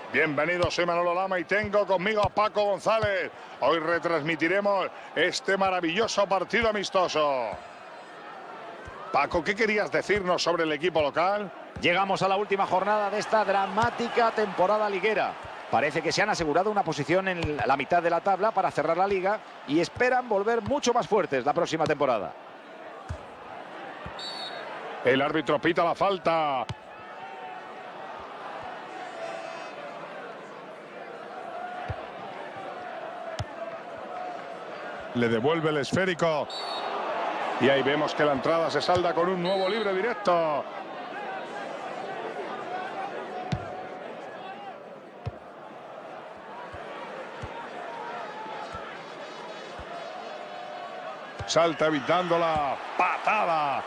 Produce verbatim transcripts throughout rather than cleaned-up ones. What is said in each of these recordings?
Bienvenidos, soy Manolo Lama y tengo conmigo a Paco González. Hoy retransmitiremos este maravilloso partido amistoso. Paco, ¿qué querías decirnos sobre el equipo local? Llegamos a la última jornada de esta dramática temporada liguera. Parece que se han asegurado una posición en la mitad de la tabla para cerrar la liga y esperan volver mucho más fuertes la próxima temporada. El árbitro pita la falta. Le devuelve el esférico. Y ahí vemos que la entrada se salda con un nuevo libre directo. Salta evitando la patada.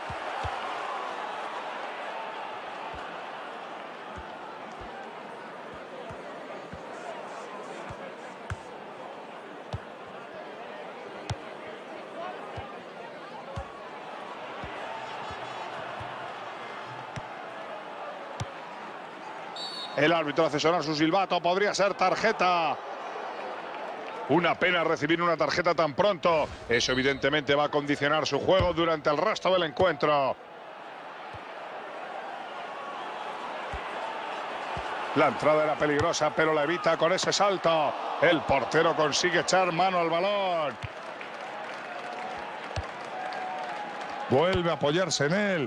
El árbitro hace sonar su silbato, podría ser tarjeta. Una pena recibir una tarjeta tan pronto. Eso evidentemente va a condicionar su juego durante el resto del encuentro. La entrada era peligrosa, pero la evita con ese salto. El portero consigue echar mano al balón. Vuelve a apoyarse en él.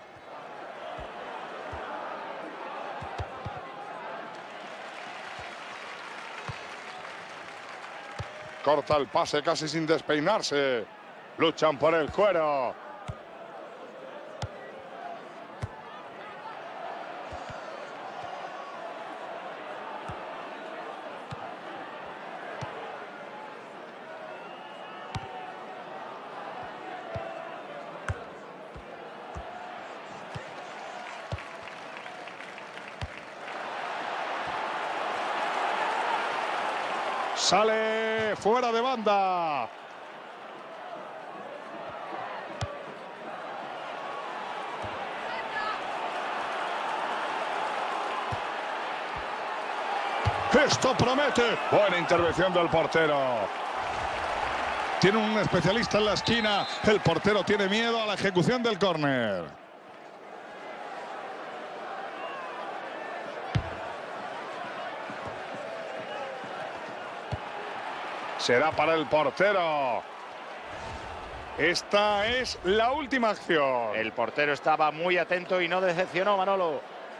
Corta el pase casi sin despeinarse. Luchan por el cuero. Sale fuera de banda. Esto promete. Buena intervención del portero. Tiene un especialista en la esquina. El portero tiene miedo a la ejecución del córner. Será para el portero. Esta es la última acción. El portero estaba muy atento y no decepcionó, Manolo.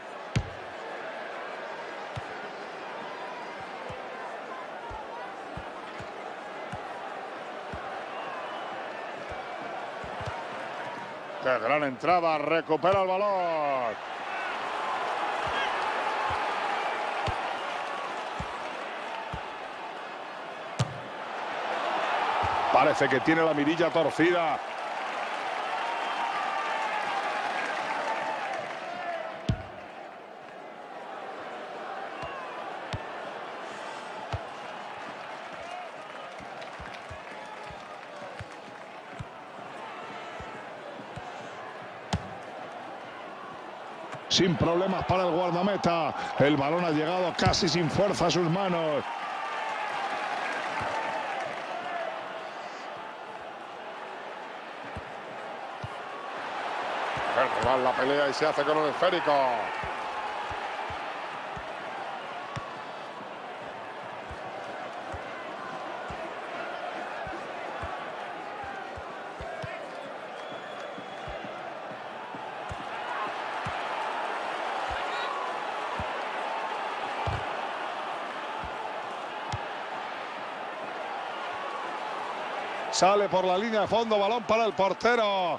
Qué gran entrada, recupera el balón. Parece que tiene la mirilla torcida. Sin problemas para el guardameta. El balón ha llegado casi sin fuerza a sus manos. La pelea y se hace con el esférico. Sale por la línea de fondo, balón para el portero.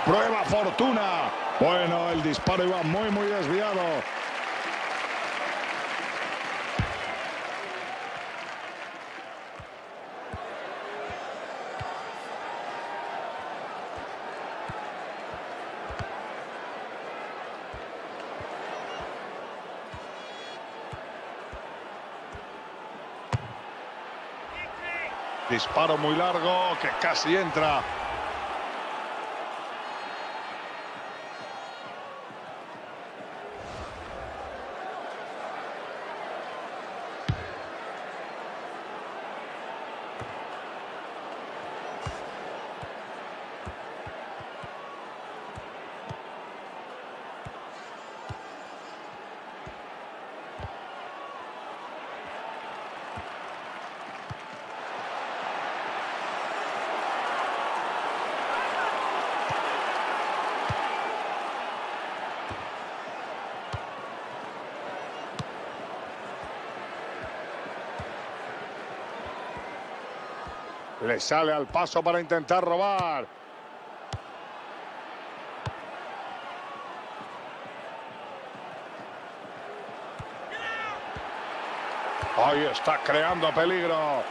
Prueba fortuna. Bueno, el disparo iba muy, muy desviado. Disparo muy largo que casi entra. Le sale al paso para intentar robar. Ahí está creando peligro.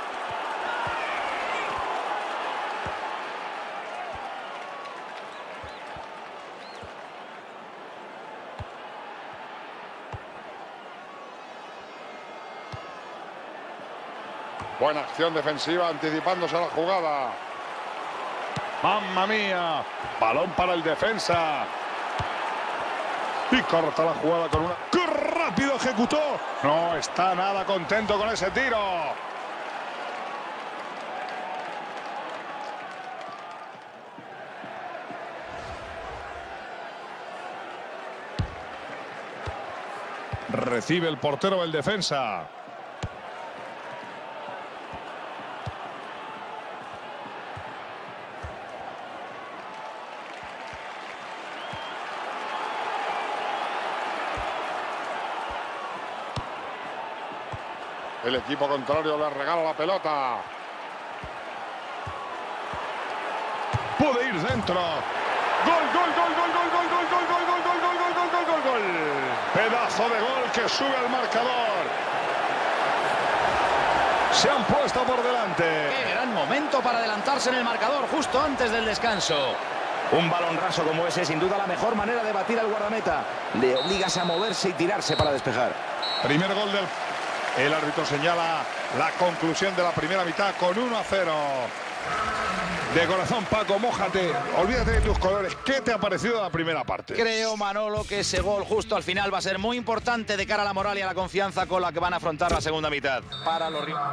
Buena acción defensiva, anticipándose a la jugada. ¡Mamma mía! Balón para el defensa. Y corta la jugada con una... ¡Qué rápido ejecutó! No está nada contento con ese tiro. Recibe el portero el defensa. El equipo contrario le regala la pelota. Puede ir dentro. Gol, gol, gol, gol, gol, gol, gol, gol, gol, gol, gol, gol, gol, gol, gol, gol. Pedazo de gol que sube al marcador. Se han puesto por delante. Qué gran momento para adelantarse en el marcador justo antes del descanso. Un balón raso como ese, sin duda la mejor manera de batir al guardameta. Le obligas a moverse y tirarse para despejar. Primer gol del... El árbitro señala la conclusión de la primera mitad con uno a cero. De corazón, Paco, mójate. Olvídate de tus colores. ¿Qué te ha parecido la primera parte? Creo, Manolo, que ese gol justo al final va a ser muy importante de cara a la moral y a la confianza con la que van a afrontar la segunda mitad. Para los rivales.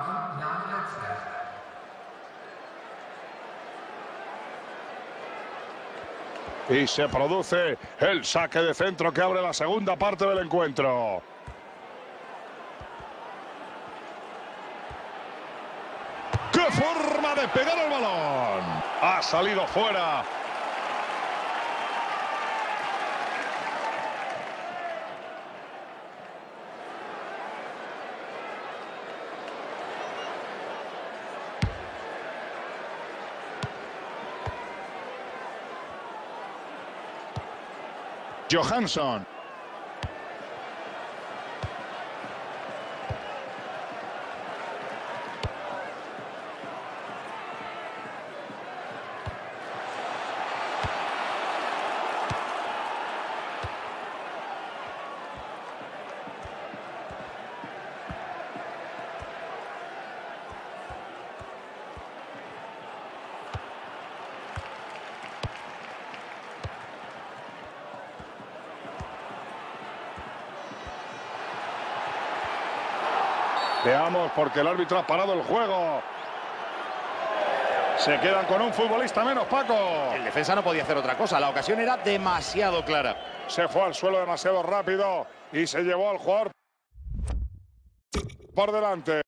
Y se produce el saque de centro que abre la segunda parte del encuentro. ¡Qué forma de pegar el balón! Ha salido fuera. Johansson. Veamos, porque el árbitro ha parado el juego. Se quedan con un futbolista menos, Paco. El defensa no podía hacer otra cosa. La ocasión era demasiado clara. Se fue al suelo demasiado rápido y se llevó al jugador por delante.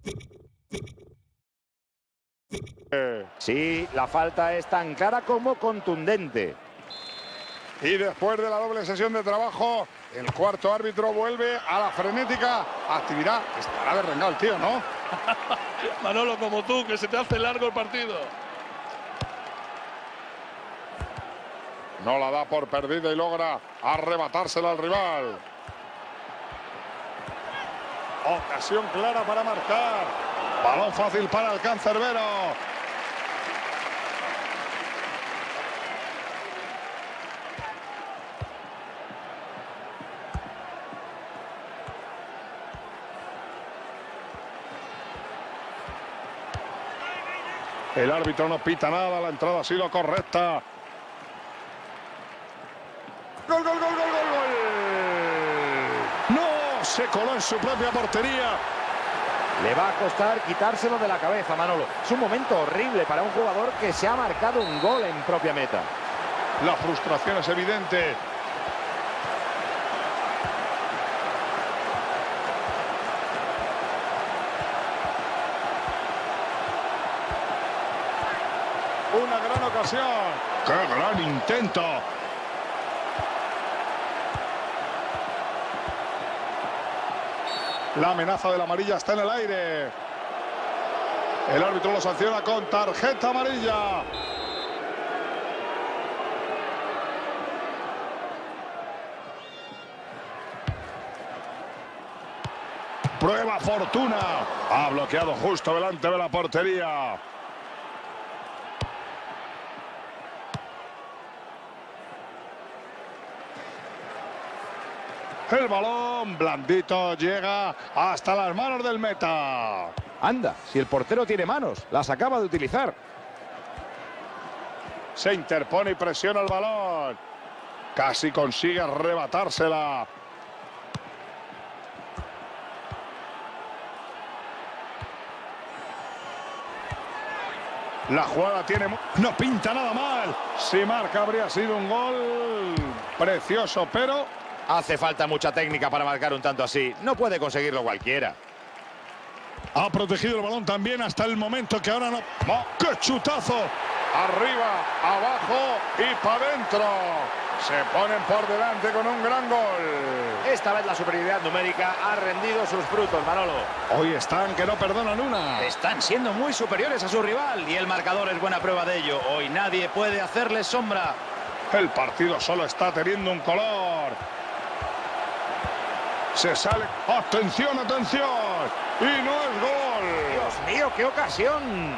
Sí, la falta es tan clara como contundente. Y después de la doble sesión de trabajo, el cuarto árbitro vuelve a la frenética actividad. Estará derrengado el tío, ¿no? Manolo, como tú, que se te hace largo el partido. No la da por perdida y logra arrebatársela al rival. Ocasión clara para marcar. Balón fácil para el cancerbero. El árbitro no pita nada, la entrada ha sido correcta. ¡Gol, gol, gol, gol, gol, gol! ¡No! Se coló en su propia portería. Le va a costar quitárselo de la cabeza, Manolo. Es un momento horrible para un jugador que se ha marcado un gol en propia meta. La frustración es evidente. Una gran ocasión. ¡Qué gran intento! La amenaza de la amarilla está en el aire. El árbitro lo sanciona con tarjeta amarilla. Prueba Fortuna. Ha bloqueado justo delante de la portería. El balón blandito llega hasta las manos del meta. Anda, si el portero tiene manos, las acaba de utilizar. Se interpone y presiona el balón. Casi consigue arrebatársela. La jugada tiene... No pinta nada mal. Si marca habría sido un gol precioso, pero... Hace falta mucha técnica para marcar un tanto así. No puede conseguirlo cualquiera. Ha protegido el balón también hasta el momento que ahora no... ¡Oh, ¡qué chutazo! Arriba, abajo y para adentro. Se ponen por delante con un gran gol. Esta vez la superioridad numérica ha rendido sus frutos, Manolo. Hoy están que no perdonan una. Están siendo muy superiores a su rival y el marcador es buena prueba de ello. Hoy nadie puede hacerles sombra. El partido solo está teniendo un color. Se sale. ¡Atención, atención! ¡Y no es gol! ¡Dios mío, qué ocasión!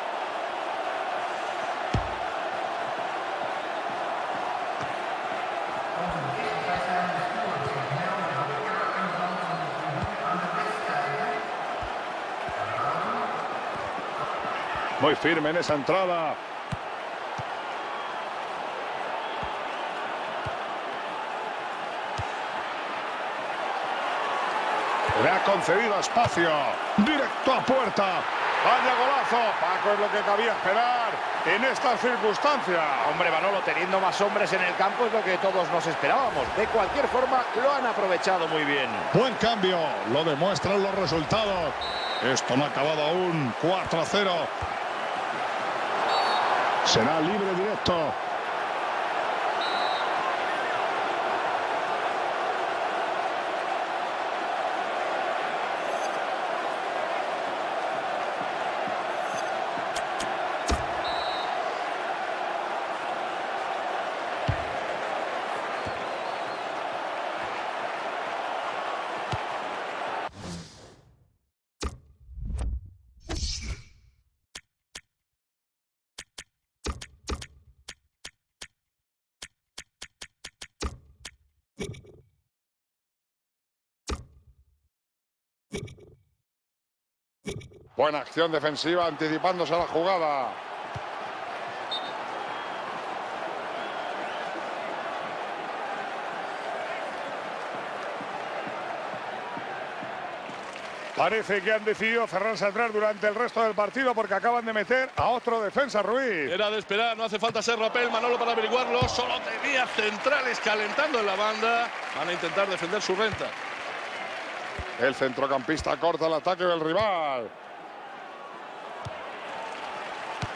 Muy firme en esa entrada. Le ha concedido espacio. Directo a puerta. Vaya golazo. Paco, es lo que cabía esperar en estas circunstancias. Hombre, Manolo, teniendo más hombres en el campo es lo que todos nos esperábamos. De cualquier forma, lo han aprovechado muy bien. Buen cambio. Lo demuestran los resultados. Esto no ha acabado aún. cuatro a cero. Será libre directo. Buena acción defensiva anticipándose a la jugada. Parece que han decidido cerrarse atrás durante el resto del partido porque acaban de meter a otro defensa, Ruiz. Era de esperar, no hace falta ser rapel, Manolo, para averiguarlo. Solo tenía centrales calentando en la banda. Van a intentar defender su renta. El centrocampista corta el ataque del rival.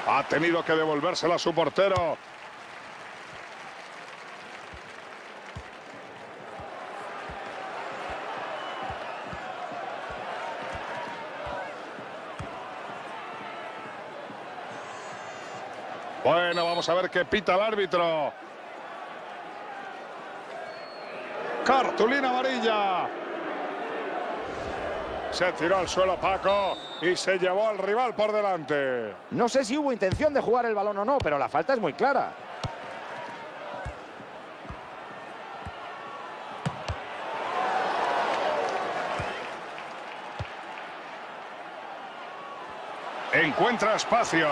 Ha tenido que devolvérsela a su portero. Bueno, vamos a ver qué pita el árbitro. Cartulina amarilla. Se tiró al suelo Paco y se llevó al rival por delante. No sé si hubo intención de jugar el balón o no, pero la falta es muy clara. Encuentra espacio.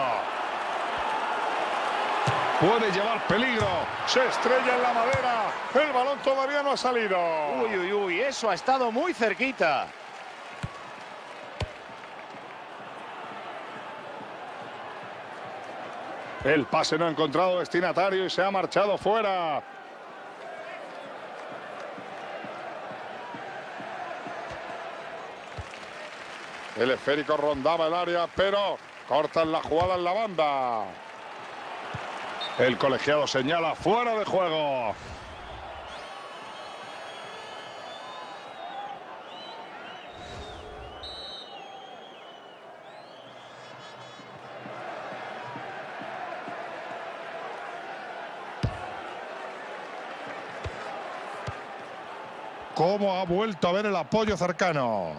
Puede llevar peligro. Se estrella en la madera. El balón todavía no ha salido. Uy, uy, uy. Eso ha estado muy cerquita. El pase no ha encontrado destinatario y se ha marchado fuera. El esférico rondaba el área, pero cortan la jugada en la banda. El colegiado señala fuera de juego. ¿Cómo ha vuelto a ver el apoyo cercano?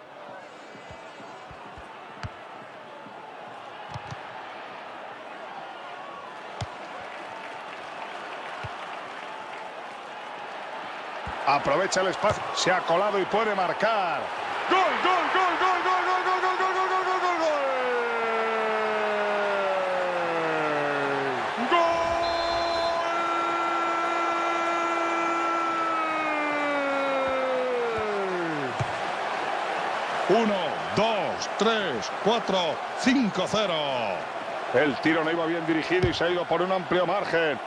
Aprovecha el espacio, se ha colado y puede marcar. ¡Gol, gol, gol, gol, gol, gol, gol, gol, gol, gol, gol, gol, gol! ¡Gol! Uno, dos, tres, cuatro, cinco, cero. El tiro no iba bien dirigido y se ha ido por un amplio margen.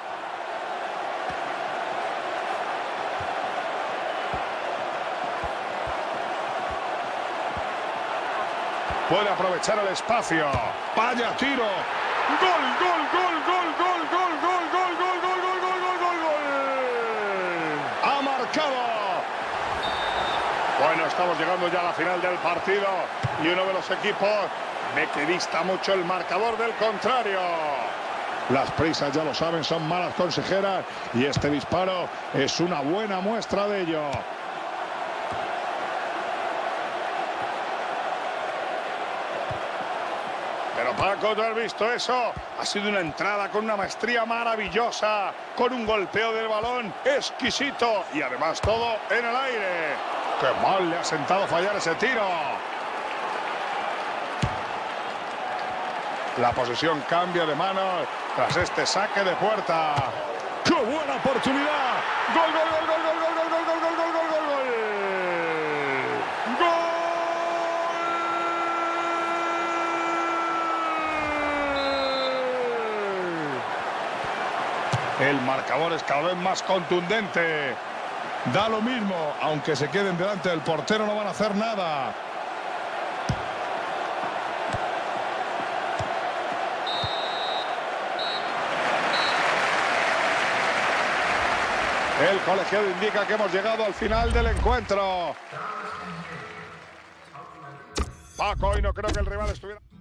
Puede aprovechar el espacio. Vaya tiro. Gol, gol, gol, gol, gol, gol, gol, gol, gol, gol, gol, gol, gol, gol, gol. Ha marcado. Bueno, estamos llegando ya a la final del partido y uno de los equipos ve que dista mucho el marcador del contrario. Las prisas, ya lo saben, son malas consejeras y este disparo es una buena muestra de ello. Pero Paco, ¿tú has visto eso? Ha sido una entrada con una maestría maravillosa, con un golpeo del balón exquisito y además todo en el aire. ¡Qué mal le ha sentado fallar ese tiro! La posesión cambia de manos tras este saque de puerta. ¡Qué buena oportunidad! ¡Gol, gol, gol, gol, gol, gol, gol, gol, gol, gol, gol, gol, gol! ¡Gol! El marcador es cada vez más contundente. Da lo mismo, aunque se queden delante del portero no van a hacer nada. El colegiado indica que hemos llegado al final del encuentro. Paco, hoy no creo que el rival estuviera...